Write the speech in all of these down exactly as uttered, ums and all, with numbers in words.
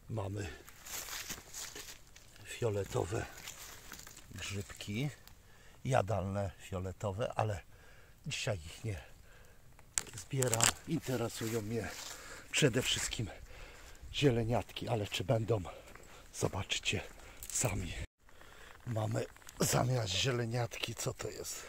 Mamy fioletowe grzybki, jadalne fioletowe, ale dzisiaj ich nie zbieram. Interesują mnie przede wszystkim zieleniatki, ale czy będą, zobaczycie sami. Mamy zamiast zieleniatki, co to jest?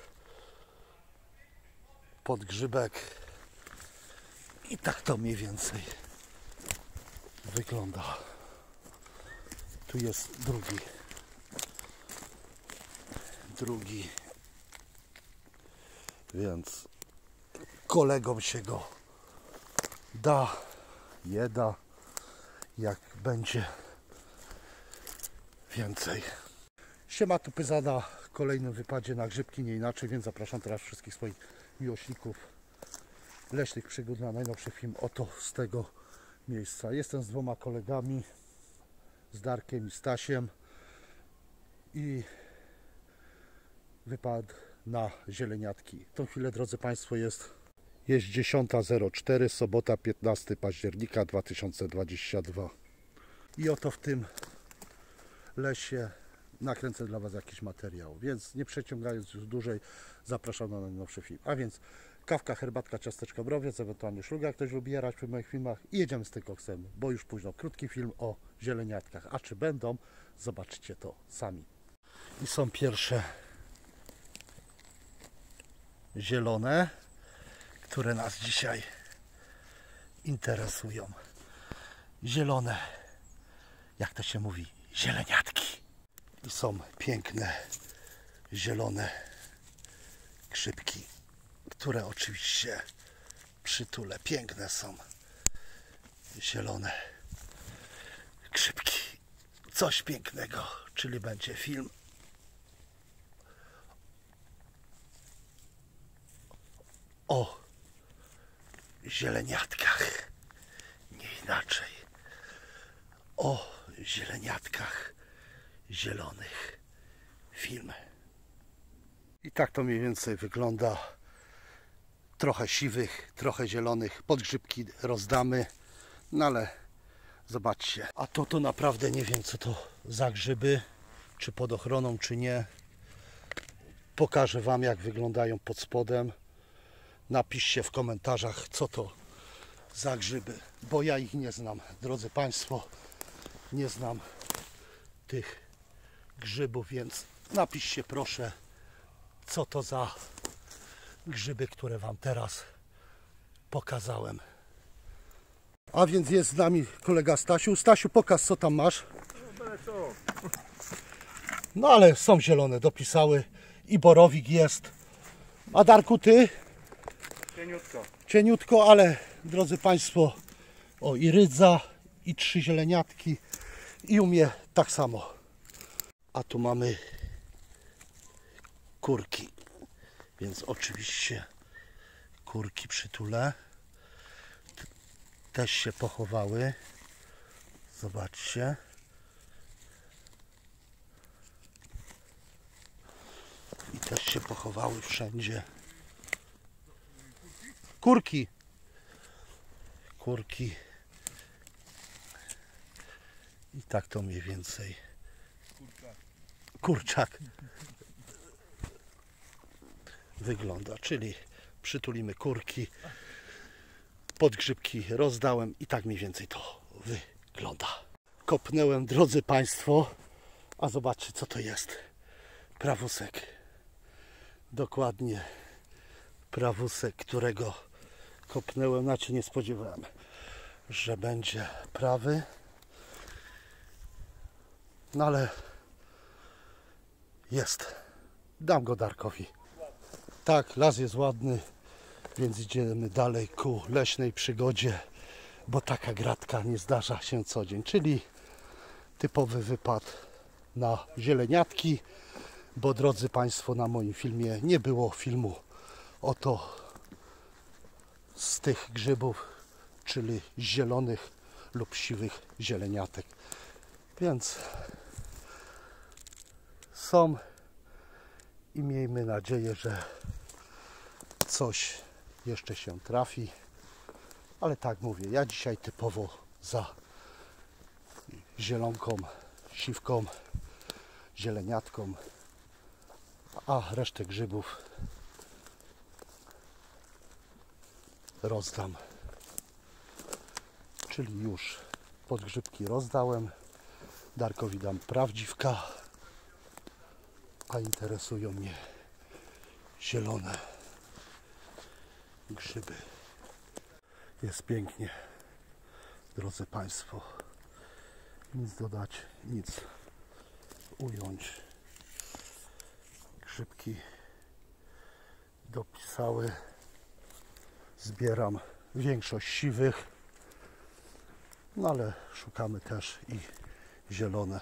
Podgrzybek. I tak to mniej więcej wygląda. Tu jest drugi. Drugi. Więc kolegom się go da, je da, jak będzie więcej. Siema, tu Pyzada w kolejnym wypadzie na grzybki, nie inaczej, więc zapraszam teraz wszystkich swoich miłośników leśnych przygód na najnowszy film oto z tego miejsca. Jestem z dwoma kolegami, z Darkiem i Stasiem, i wypad na zieleniatki. W tą chwilę, drodzy Państwo, jest jest dziesiąta zero cztery, sobota piętnastego października dwa tysiące dwudziestego drugiego. I oto w tym lesie nakręcę dla Was jakiś materiał, więc nie przeciągając już dłużej, zapraszam na najnowszy film. A więc kawka, herbatka, ciasteczka, browiec, ewentualnie szluga, jak ktoś lubi jarać przy moich filmach, i jedziemy z tym koksem, bo już późno. Krótki film o zieleniatkach, a czy będą, zobaczycie to sami. I są pierwsze zielone, które nas dzisiaj interesują. Zielone, jak to się mówi, zieleniatki. I są piękne zielone grzybki, które oczywiście przytulę. Piękne są zielone grzybki. Coś pięknego, czyli będzie film o zieleniatkach. Nie inaczej. O zieleniatkach zielonych. Film. I tak to mniej więcej wygląda. Trochę siwych, trochę zielonych. Podgrzybki rozdamy. No ale zobaczcie. A to to naprawdę nie wiem, co to za grzyby. Czy pod ochroną, czy nie. Pokażę Wam, jak wyglądają pod spodem. Napiszcie w komentarzach, co to za grzyby, bo ja ich nie znam, drodzy Państwo. Nie znam tych grzybów, więc napiszcie proszę, co to za grzyby, które Wam teraz pokazałem. A więc jest z nami kolega Stasiu. Stasiu, pokaż, co tam masz. No ale są zielone, dopisały, i borowik jest. A Darku, ty? Cieniutko. Cieniutko, ale drodzy Państwo, o, i rydza, i trzy zieleniatki, i u mnie tak samo. A tu mamy kurki, więc oczywiście kurki przytulę. Też się pochowały. Zobaczcie. I też się pochowały wszędzie. Kurki. Kurki. I tak to mniej więcej. Kurczak wygląda. Czyli przytulimy kurki. Podgrzybki rozdałem i tak mniej więcej to wygląda. Kopnąłem, drodzy Państwo, a zobaczcie, co to jest. Prawusek. Dokładnie prawusek, którego kopnąłem, znaczy nie spodziewałem, że będzie prawy. No ale jest. Dam go Darkowi. Tak, las jest ładny, więc idziemy dalej ku leśnej przygodzie, bo taka gratka nie zdarza się co dzień, czyli typowy wypad na zieleniatki, bo drodzy Państwo, na moim filmie nie było filmu oto z tych grzybów, czyli zielonych lub siwych zieleniatek. Więc są i miejmy nadzieję, że coś jeszcze się trafi. Ale tak mówię, ja dzisiaj typowo za zielonką, siwką, zieleniatką, a resztę grzybów rozdam. Czyli już podgrzybki rozdałem. Darkowi dam prawdziwka, a interesują mnie zielone grzyby. Jest pięknie, drodzy Państwo. Nic dodać, nic ująć. Grzybki dopisały. Zbieram większość siwych, no ale szukamy też i zielone,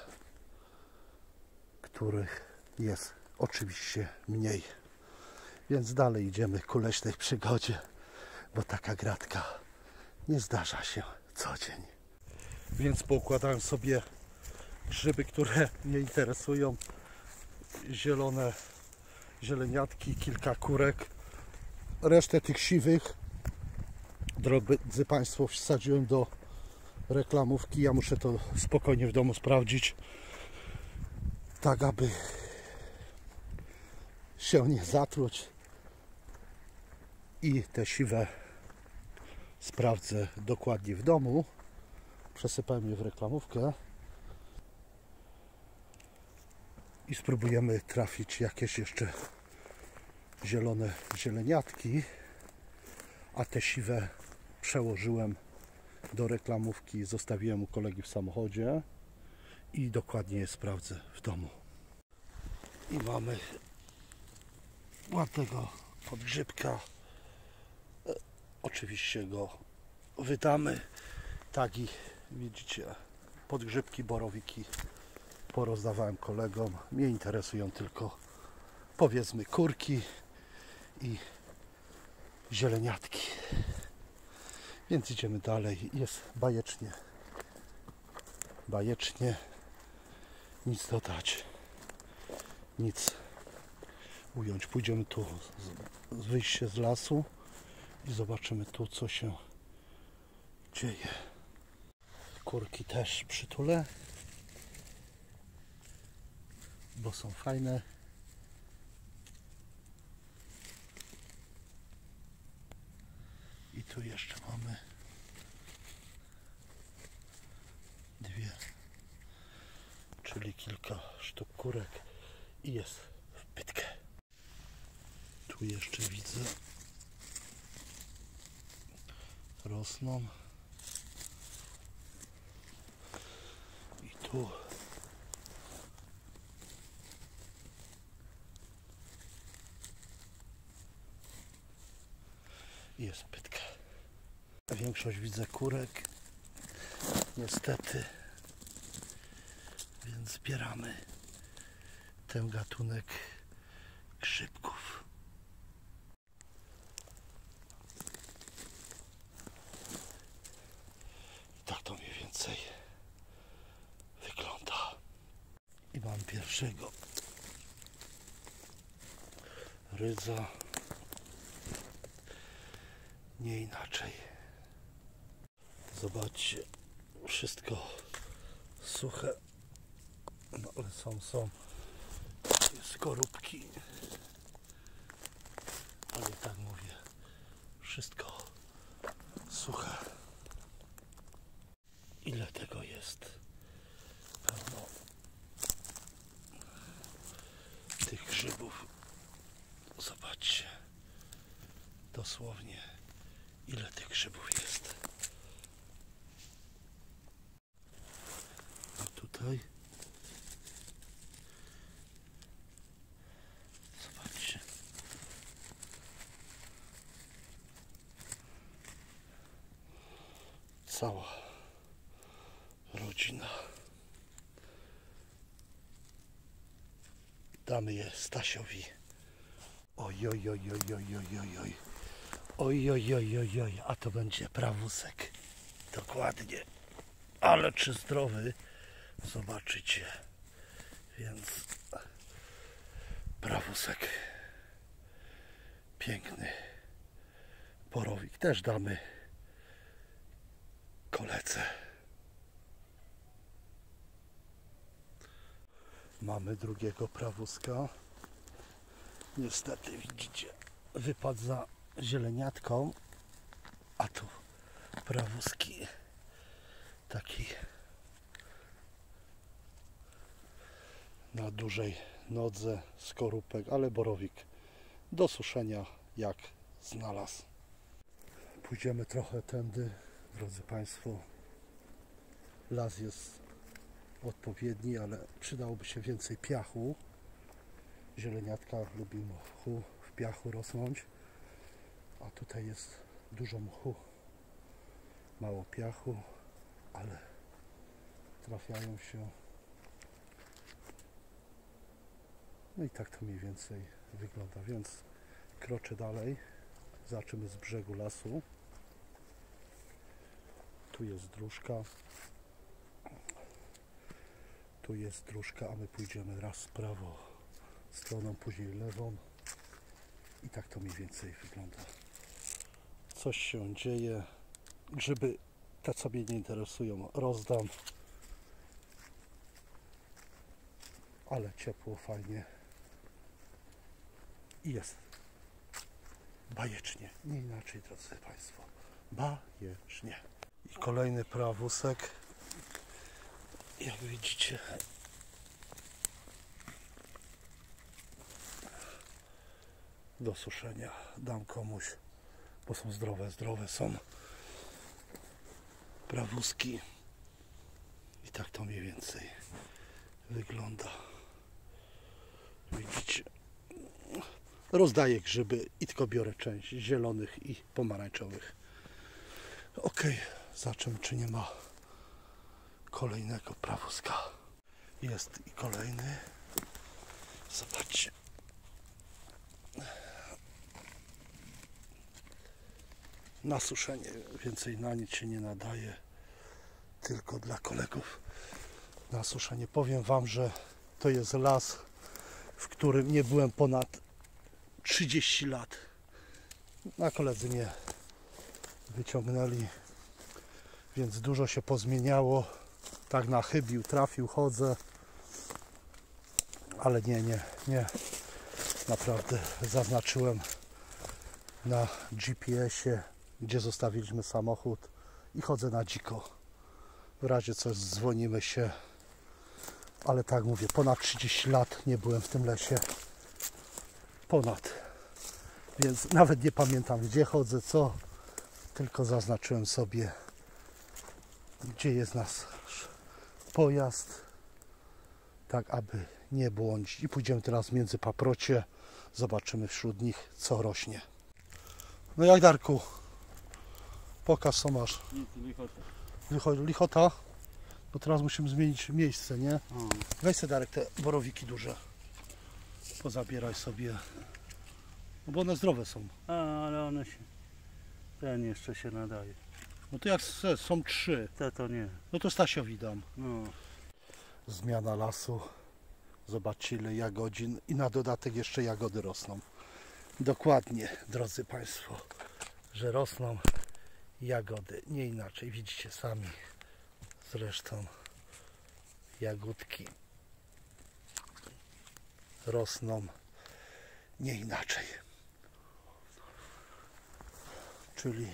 których jest oczywiście mniej. Więc dalej idziemy ku leśnej przygodzie, bo taka gratka nie zdarza się co dzień. Więc poukładałem sobie grzyby, które mnie interesują. Zielone zieleniatki, kilka kurek. Resztę tych siwych, drodzy Państwo, wsadziłem do reklamówki. Ja muszę to spokojnie w domu sprawdzić, tak aby się nie zatruć. I te siwe sprawdzę dokładnie w domu. Przesypałem je w reklamówkę i spróbujemy trafić jakieś jeszcze zielone zieleniatki, a te siwe przełożyłem do reklamówki, zostawiłem u kolegi w samochodzie i dokładnie je sprawdzę w domu. I mamy ładnego podgrzybka. Oczywiście go wydamy. Tagi, widzicie, podgrzybki, borowiki porozdawałem kolegom. Mnie interesują tylko, powiedzmy, kurki i zieleniatki. Więc idziemy dalej. Jest bajecznie. Bajecznie. Nic dodać. Nic ująć. Pójdziemy tu, z, wyjść się z lasu i zobaczymy tu, co się dzieje. Kurki też przytulę, bo są fajne. I tu jeszcze mamy dwie, czyli kilka sztuk kurek i jest w pytkę. Tu jeszcze widzę, rosną. I tu jest pytka. Większość widzę kurek, niestety, więc zbieramy ten gatunek grzybków. I tak to mniej więcej wygląda. I mam pierwszego rydza. Nie inaczej. Zobaczcie, wszystko suche, no ale są, są skorupki, ale tak mówię, wszystko suche. Ile tego jest? Pełno tych grzybów. Zobaczcie, dosłownie ile tych grzybów jest. A tutaj zobaczcie. Cała rodzina. Damy je Stasiowi. Oj, oj, oj, oj, oj, oj, oj, oj. Oj, oj, oj, oj, oj, a to będzie prawusek. Dokładnie. Ale czy zdrowy? Zobaczycie. Więc prawusek. Piękny. Borowik też damy koledze. Mamy drugiego prawuska. Niestety widzicie, wypadł za zieleniatką, a tu prawuski taki na dużej nodze, skorupek, ale borowik do suszenia jak znalazł. Pójdziemy trochę tędy, drodzy Państwo. Las jest odpowiedni, ale przydałoby się więcej piachu. Zieleniatka lubi mchu w piachu rosnąć, a tutaj jest dużo mchu, mało piachu, ale trafiają się. No i tak to mniej więcej wygląda, więc kroczę dalej. Zobaczymy z brzegu lasu. Tu jest dróżka. Tu jest dróżka, a my pójdziemy raz w prawo stroną, później lewą. I tak to mniej więcej wygląda. Coś się dzieje. Grzyby te, co mnie nie interesują, rozdam. Ale ciepło, fajnie. I jest bajecznie. Nie inaczej, drodzy Państwo. Bajecznie. I kolejny prawusek. Jak widzicie, do suszenia dam komuś, bo są zdrowe, zdrowe są prawuski. I tak to mniej więcej wygląda. Widzicie, rozdaję grzyby i tylko biorę część zielonych i pomarańczowych. Ok, zobaczymy, czy nie ma kolejnego prawuska. Jest i kolejny. Zobaczcie. Na suszenie, więcej na nic się nie nadaje, tylko dla kolegów na suszenie. Powiem Wam, że to jest las, w którym nie byłem ponad trzydzieści lat. A koledzy mnie wyciągnęli, więc dużo się pozmieniało. Tak na chybił, trafił, chodzę, ale nie, nie, nie. Naprawdę zaznaczyłem na G P S-ie, gdzie zostawiliśmy samochód i chodzę na dziko. W razie coś dzwonimy się, ale tak mówię, ponad trzydzieści lat nie byłem w tym lesie. Ponad. Więc nawet nie pamiętam, gdzie chodzę, co, tylko zaznaczyłem sobie, gdzie jest nasz pojazd, tak aby nie błądzić. I pójdziemy teraz między paprocie, zobaczymy wśród nich, co rośnie. No jak, Darku? Pokaż, co masz. Nic, lichota. Wychodzi lichota? Bo teraz musimy zmienić miejsce, nie? O. Weź sobie, Darek, te borowiki duże. Pozabieraj sobie. No bo one zdrowe są. A, ale one się... Ten jeszcze się nadaje. No to jak se, są trzy. Te to nie. No to Stasiowi dam. No. Zmiana lasu. Zobaczcie, ile jagodzin. I na dodatek jeszcze jagody rosną. Dokładnie, drodzy Państwo, że rosną jagody. Nie inaczej. Widzicie sami. Zresztą jagódki rosną nie inaczej. Czyli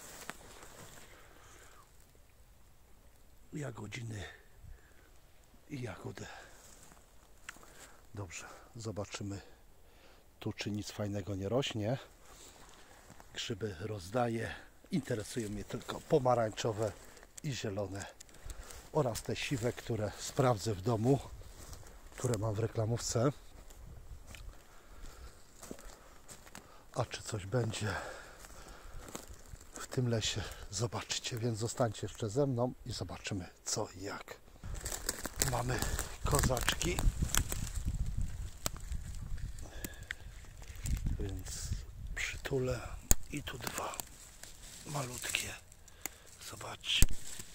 jagodziny i jagody. Dobrze, zobaczymy tu, czy nic fajnego nie rośnie. Grzyby rozdaję. Interesują mnie tylko pomarańczowe i zielone oraz te siwe, które sprawdzę w domu, które mam w reklamówce. A czy coś będzie w tym lesie, zobaczycie, więc zostańcie jeszcze ze mną i zobaczymy, co i jak. Mamy kozaczki, więc przytulę i tu dwa malutkie, zobaczcie.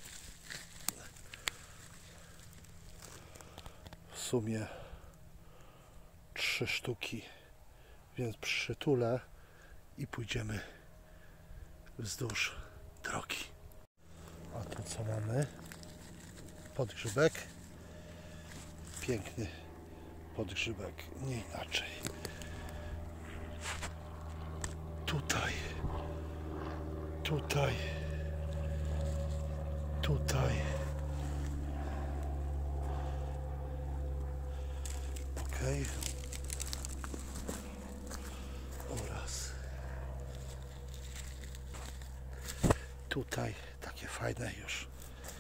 W sumie trzy sztuki, więc przytulę i pójdziemy wzdłuż drogi. A tu co mamy? Podgrzybek. Piękny podgrzybek, nie inaczej. Tutaj, tutaj, tutaj. Ok. Oraz tutaj takie fajne już.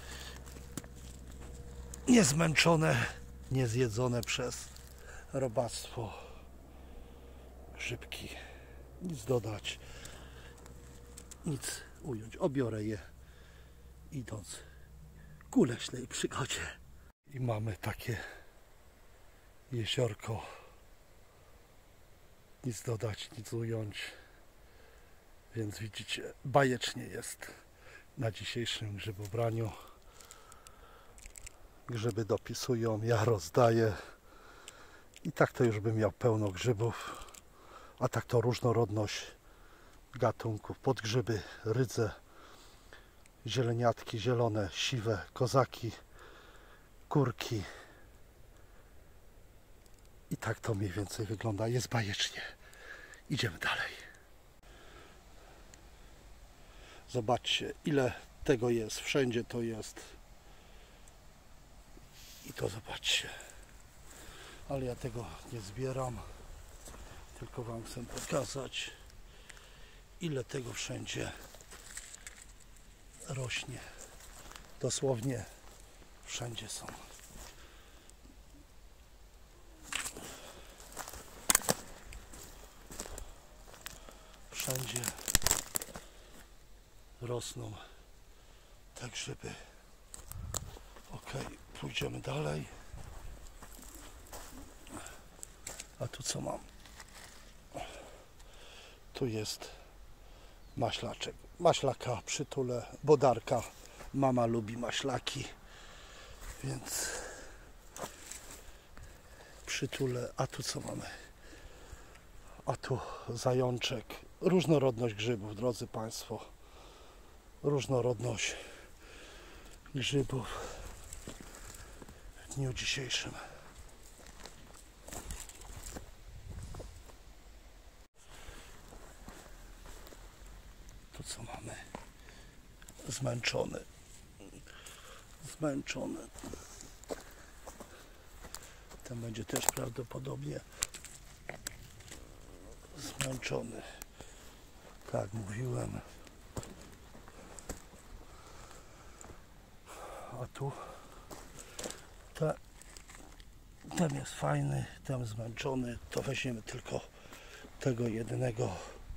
Niezmęczone, niezjedzone przez robactwo grzybki. Nic dodać, nic ująć. Obiorę je idąc ku leśnej przygodzie. I mamy takie jeziorko. Nic dodać, nic ująć. Więc widzicie, bajecznie jest na dzisiejszym grzybobraniu. Grzyby dopisują, ja rozdaję. I tak to już bym miał pełno grzybów. A tak to różnorodność gatunków. Podgrzyby, rydze, zieleniatki zielone, siwe, kozaki, kurki. I tak to mniej więcej wygląda. Jest bajecznie. Idziemy dalej. Zobaczcie, ile tego jest. Wszędzie to jest. I to zobaczcie. Ale ja tego nie zbieram. Tylko wam chcę pokazać, ile tego wszędzie rośnie. Dosłownie wszędzie są. Wszędzie rosną te grzyby. Ok, pójdziemy dalej. A tu co mam? Tu jest maślaczek. Maślaka przytulę, bodarka. Mama lubi maślaki, więc przytulę. A tu co mamy? A tu zajączek. Różnorodność grzybów, drodzy Państwo. Różnorodność grzybów w dniu dzisiejszym. Tu co mamy? Zmęczony. Zmęczony. Ten będzie też prawdopodobnie zmęczony. Tak mówiłem. A tu te, ten jest fajny, ten zmęczony. To weźmiemy tylko tego jednego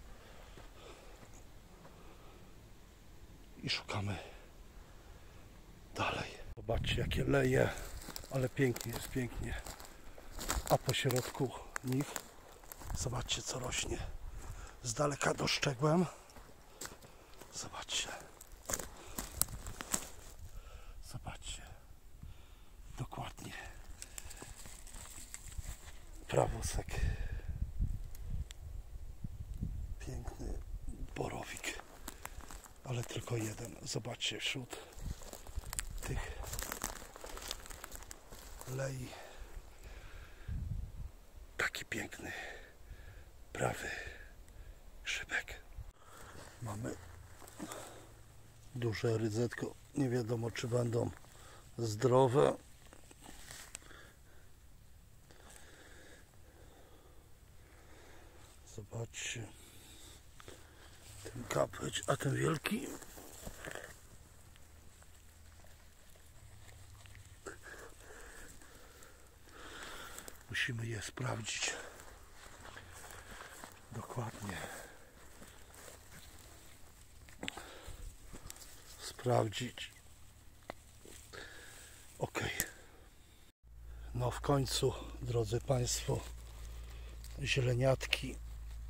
i szukamy dalej. Zobaczcie, jakie leje, ale pięknie jest, pięknie. A po środku nich zobaczcie, co rośnie. Z daleka dostrzegłem. Zobaczcie. Zobaczcie. Dokładnie. Prawosek. Piękny borowik. Ale tylko jeden. Zobaczcie, wśród tych lei taki piękny, prawy grzybek. Mamy duże rydzetko. Nie wiadomo, czy będą zdrowe. Zobaczcie. Ten kapeć, a ten wielki. Musimy je sprawdzić dokładnie. Sprawdzić. Ok. No w końcu, drodzy Państwo, zieleniatki.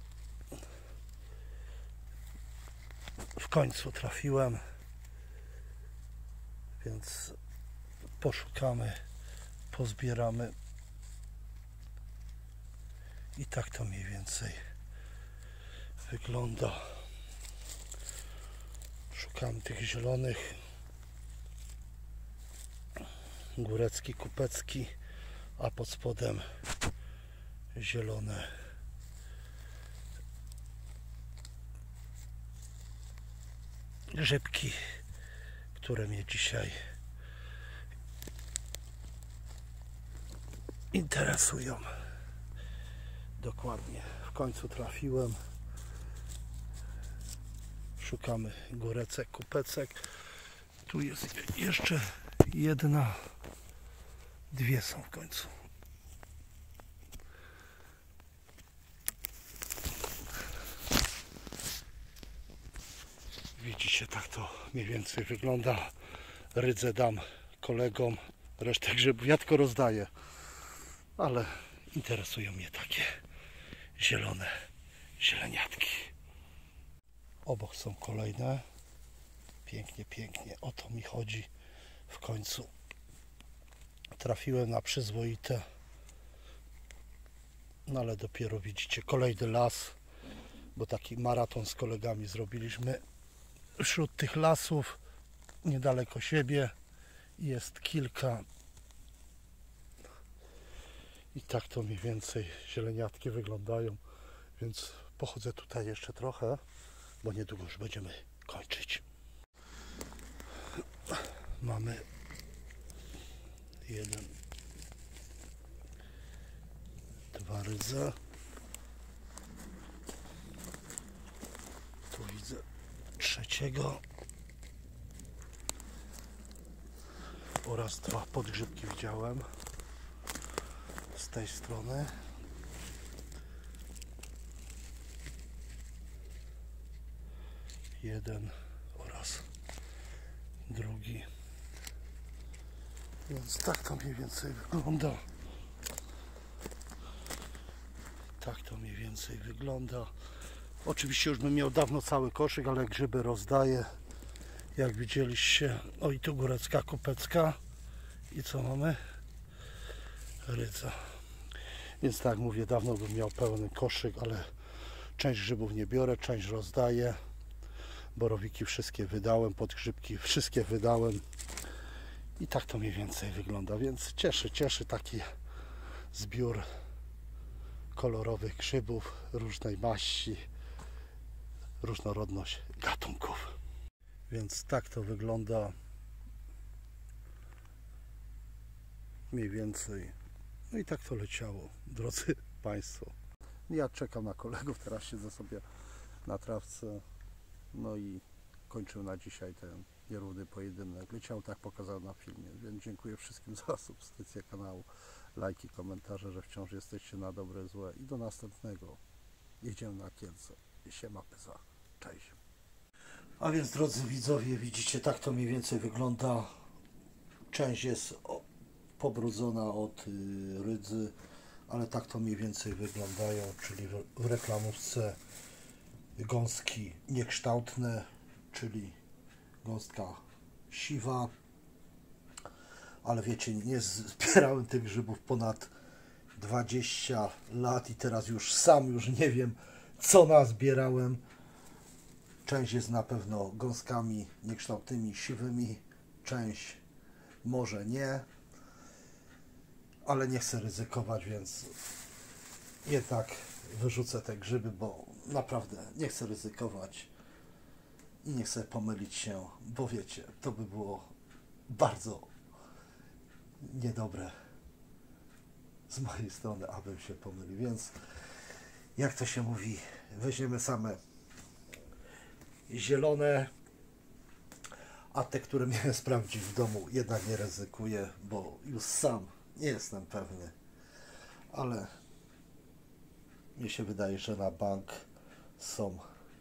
W końcu trafiłem, więc poszukamy, pozbieramy. I tak to mniej więcej wygląda. Szukam tych zielonych. Górecki, kupecki, a pod spodem zielone grzybki, które mnie dzisiaj interesują. Dokładnie, w końcu trafiłem. Szukamy górecek, kupecek. Tu jest jeszcze jedna, dwie są w końcu. Widzicie, tak to mniej więcej wygląda. Rydzę dam kolegom, resztę grzybów ja tylko rozdaję, ale interesują mnie takie zielone zieleniatki. Obok są kolejne. Pięknie, pięknie. O to mi chodzi. W końcu trafiłem na przyzwoite. No ale dopiero widzicie kolejny las, bo taki maraton z kolegami zrobiliśmy wśród tych lasów niedaleko siebie. Jest kilka i tak to mniej więcej zieleniatki wyglądają, więc pochodzę tutaj jeszcze trochę, bo niedługo już będziemy kończyć. Mamy jeden, dwa rydze. Tu widzę trzeciego oraz dwa podgrzybki widziałem z tej strony. Jeden oraz drugi. Więc tak to mniej więcej wygląda. Tak to mniej więcej wygląda. Oczywiście już bym miał dawno cały koszyk, ale grzyby rozdaję. Jak widzieliście, o i tu górecka, kupecka. I co mamy? Rydza. Więc tak mówię, dawno bym miał pełny koszyk, ale część grzybów nie biorę, część rozdaję. Borowiki wszystkie wydałem, podgrzybki wszystkie wydałem. I tak to mniej więcej wygląda, więc cieszy, cieszy taki zbiór kolorowych grzybów, różnej maści, różnorodność gatunków. Więc tak to wygląda mniej więcej. No i tak to leciało, drodzy Państwo. Ja czekam na kolegów, teraz siedzę sobie na trawce. No i kończył na dzisiaj ten nierówny pojedynek. Leciał tak pokazał na filmie, więc dziękuję wszystkim za subskrypcję kanału, lajki, komentarze, że wciąż jesteście na dobre, złe i do następnego. Jedziemy na Kielce. Siema, pyza. Cześć. A więc drodzy widzowie, widzicie, tak to mniej więcej wygląda. Część jest pobrudzona od y, rydzy, ale tak to mniej więcej wyglądają, czyli w reklamówce gąski niekształtne, czyli gąstka siwa, ale wiecie, nie zbierałem tych grzybów ponad dwadzieścia lat i teraz już sam już nie wiem, co nazbierałem. Część jest na pewno gąskami niekształtnymi, siwymi, część może nie, ale nie chcę ryzykować, więc jednak wyrzucę te grzyby, bo naprawdę nie chcę ryzykować i nie chcę pomylić się, bo wiecie, to by było bardzo niedobre z mojej strony, abym się pomylił, więc jak to się mówi, weźmiemy same zielone, a te, które miałem sprawdzić w domu, jednak nie ryzykuję, bo już sam nie jestem pewny, ale mnie się wydaje, że na bank są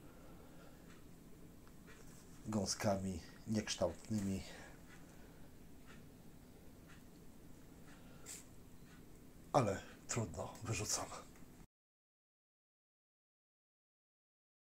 gąskami niekształtnymi. Ale trudno, wyrzucam.